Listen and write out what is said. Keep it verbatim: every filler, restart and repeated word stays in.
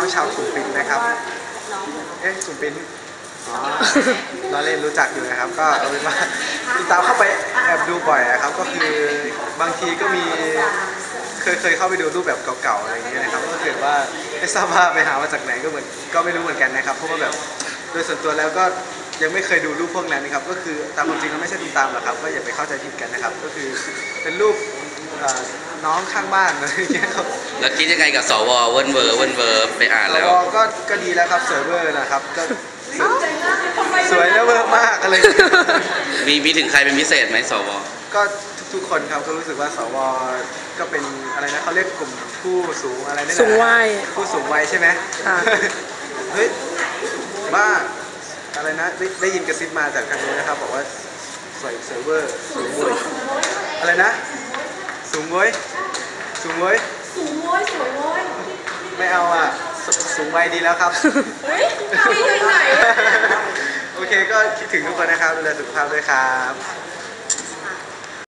ชาวสุปินนะครับเอ๊ะสุปินอ๋อเราเล่นรู้จักอยู่นะครับก็เอาเป็นว่าติดตามเข้าไปแอบดูบ่อยนะครับก็คือบางทีก็มีเคยเคยเข้าไปดูรูปแบบเก่าๆอะไรอย่างเงี้ยนะครับก็เกิดว่าไม่ทราบว่าไปหามาจากไหนก็เหมือนก็ไม่รู้เหมือนกันนะครับเพราะว่าแบบโดยส่วนตัวแล้วก็ยังไม่เคยดูรูปพวกนั้นนะครับก็คือตามความจริงก็ไม่ใช่ติดตามหรอกครับก็อย่าไปเข้าใจผิดกันนะครับก็คือเป็นรูปน้องข้างบ้านอะไรอย่างเงี้ยครับแล้วคิดยังไงกับสวเวิร์นเวอร์เวิร์นเวอร์ไปอ่านแล้วก็ก็ดีแล้วครับเซิร์ฟเวอร์นะครับก็สวยและเวอร์มากอะไรมีมีถึงใครเป็นพิเศษไหมสวก็ทุกๆคนครับก็รู้สึกว่าสวก็เป็นอะไรนะเขาเรียกกลุ่มผู้สูงอะไรนี่แหละสูงวัยผู้สูงวัยใช่ไหมเฮ้ยบ้าอะไรนะได้ได้ยินกระซิบมาจากทางนู้นนะครับบอกว่าใส่เซิร์ฟเวอร์สูงเว้ยอะไรนะสูงเว้ยสูงเว้ยสูงโว้ยสวยโว้ยไม่เอาอ่ะสูงวัยดีแล้วครับเฮ้ยไปถึงไหนโอเคก็คิดถึงทุกคนนะครับดูแลสุขภาพด้วยครับ